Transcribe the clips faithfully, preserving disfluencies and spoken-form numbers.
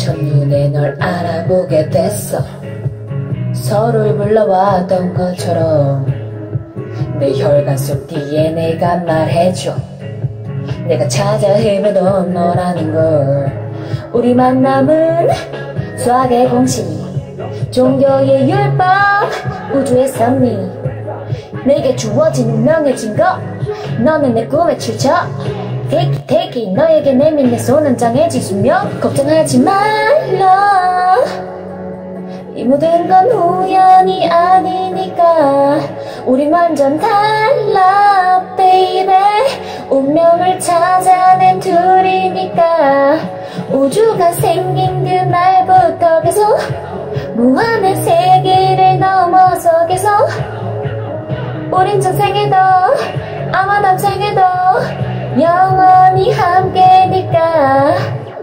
첫눈에 널 알아보게 됐어. 서로를 불러왔던 것처럼 내 혈관 속 디엔에이가 말해줘. 내가 찾아 헤매던 너라는 걸. 우리 만남은 수학의 공식, 종교의 율법, 우주의 섭리. 내게 주어진 운명의 증거, 너는 내 꿈의 출처. Take it, take it, 너에게 내민 내 손은 정해진 수명. 걱정하지 말라, 이 모든 건 우연이 아니니까. 우린 완전 달라 baby. 운명을 찾아낸 둘이니까. 우주가 생긴 그날부터 계속 무한의 세계를 넘어서 계속 우린 전생에도 아마 다음 생에도 영원히 함께니까.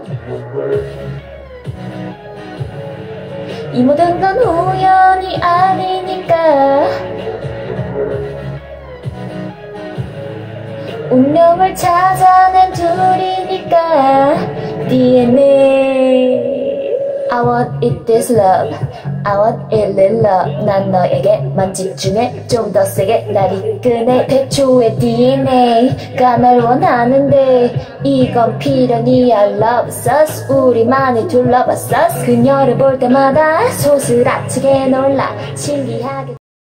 이 모든 건 우연이 아니니까. 운명을 찾아낸 둘이니까. 디엔에이 I want it this love, I want it little love. 난 너에게만 집중해, 좀 더 세게 날 이끄네. 태초의 디엔에이가 널 원하는데 이건 필연이야. Love us, 우리만을 둘러봤어. 그녀를 볼 때마다 소스라치게 놀라 신기하게.